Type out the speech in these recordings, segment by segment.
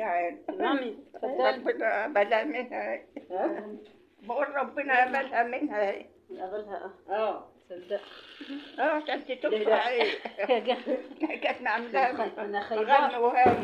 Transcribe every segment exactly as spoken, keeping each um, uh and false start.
يعني مامي اتفضلي. ربنا قبلها منها. بقول ربنا قبلها منها. قبلها اه اه تصدق اه عشان تشوفها ايه كانت عاملاها انا غنى خيبان وهاني.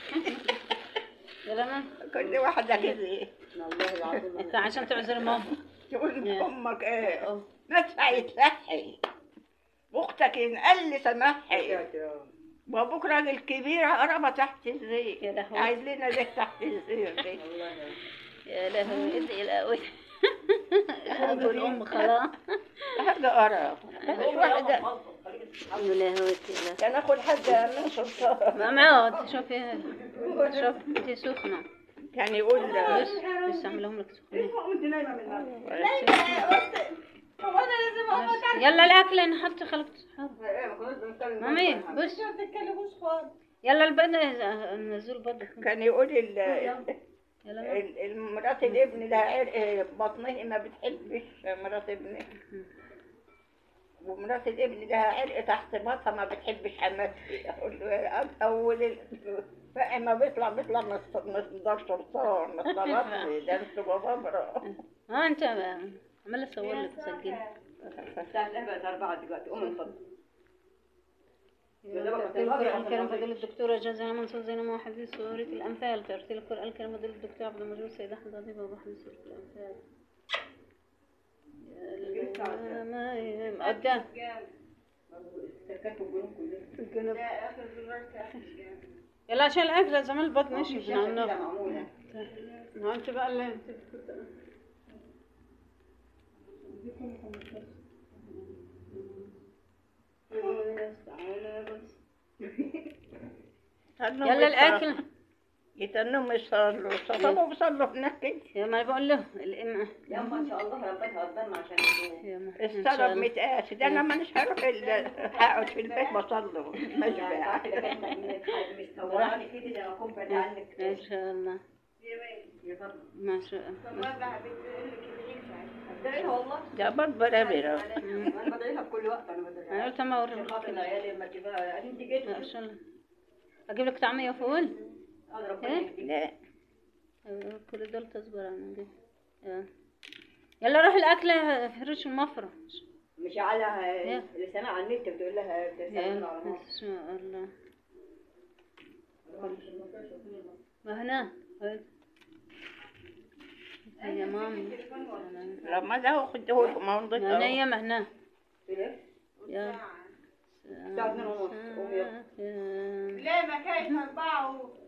يا لما كل واحدة كده والله العظيم انت عشان تعذر ماما تقول يا. امك ايه اه مدفع يتلحي واختك انقل سماحي وابوك راجل كبير قربة تحت الزيت. يا لهوي. عايز لنا زيت تحت الزيت دي. يا لهوي ادعي القوي قلب الام خلاص حاجة قرف مش واحدة الحمد لله هو كده. كان اخد حاجة من سلطان ماما اقعد شوفي شوف انت سخنه كان يقول بس بس اعملهم لك سخنين يلا الاكل نحط خلق مامي بص يلا البدن نزول بدك كان يقول ال يلا ال- المرات الابن لها عرق بطنه ما بتحبش مرات ابنه ومرات الابن لها عرق تحت بطنها ما بتحبش حماتها. اقول له اول ال- بقى ما بيطلع بيطلع مصدر سلطان مصدر ده انتوا بابا. ها انت عمال اصور لك وسجل الساعة بقت أربعة دلوقتي قومي اتفضلي. ترتيل القرآن الكريم فضيلة الدكتورة جازة منصور زينب وحفظ سورة الأنفال. ترتيل القرآن الكريم فضيلة الدكتور عبد المجيد سيد أحمد عطية وحفظ سورة الأنفال. ما قدام الجنوب يلا عشان الأكل زمان البطن ماشي معمولة. ما انت بقى اللي انت يلا الأكل يتنم يصلوا صلوا بيصلوا هناك كده. يا ما بقول له الإمام يا أما إن شاء الله ربنا هتضم عشان يا ما الطلب متقاس ده انا مانيش هروح ال- هقعد في البيت بصلي مشبع. مستوراني كده زي ما أكون بعد عنك. ما شاء الله ما شاء الله بدعيها والله. ده برضه برابر. أنا بدعيها بكل وقت أنا بدعيها. أنا قلت ما أوريك عشان خاطر كده العيال لما تبقى أنت جيت ما شاء الله أجيب لك طعمية وفول أضرب إيه؟ بيك. لا أيوة، كل دول تصبر عن دي يلا. يلا روح الأكل فرش المفرش مش على اللي سامع على النت بتقول لها تسلم على يلا ماما. ما شاء الله ما هنا يا مامي لما ده خدوه لكم ما ما نضيف هنا يا ما هنا ليه؟ يا الساعة اتنين ونص قومي يلا. يا- لا ما كانش أربعة